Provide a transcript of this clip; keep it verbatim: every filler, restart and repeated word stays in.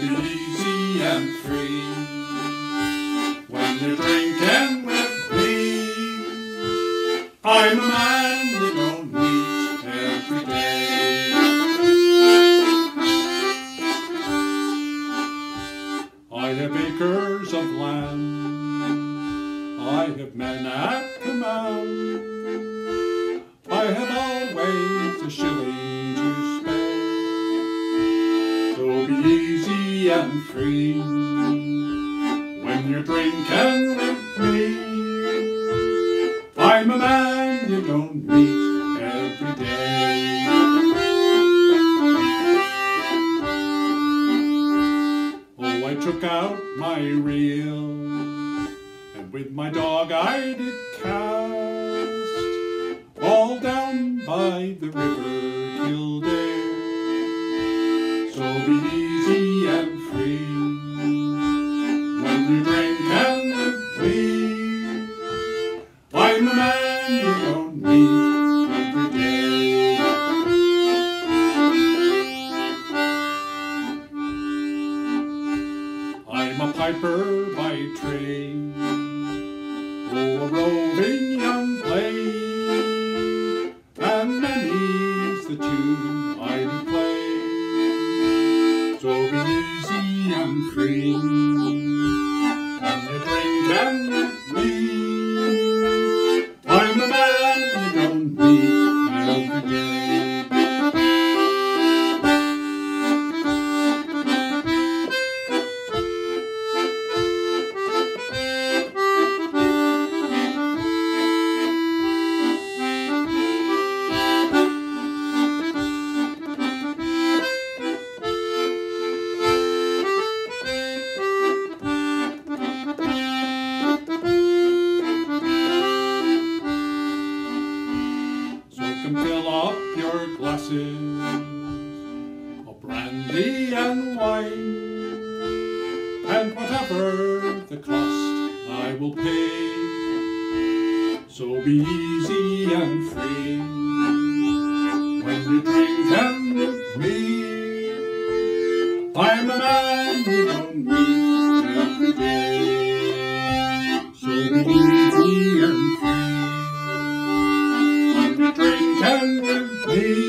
be easy and free when you're drinking with me. I'm a man you don't meet every day. I have acres of land, I have men at command, I have always a shilling to spare. So be easy and free when you're drinking with me. I'm a man you don't meet every day. Oh, I took out my reel, and with my dog I did cast all down by the river Kildare. So be easy and free when you're drinking with me. I'm a man you don't meet every day. I'm a piper by trade, oh, a roving young blade, and many's the tune I do play. So be easy and free when you're drinking with me. I'm a man you don't meet every day. Fill up your glasses of brandy and wine, and whatever the cost I will pay. So be easy and free when you're drinking with me. I'm a man you don't meet every day. So be easy and free when you're drinking with me.